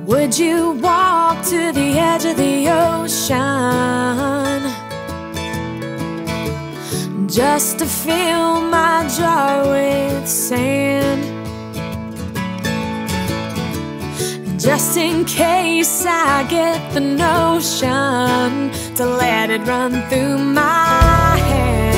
Would you walk to the edge of the ocean just to fill my jar with sand? Just in case I get the notion to let it run through my hands.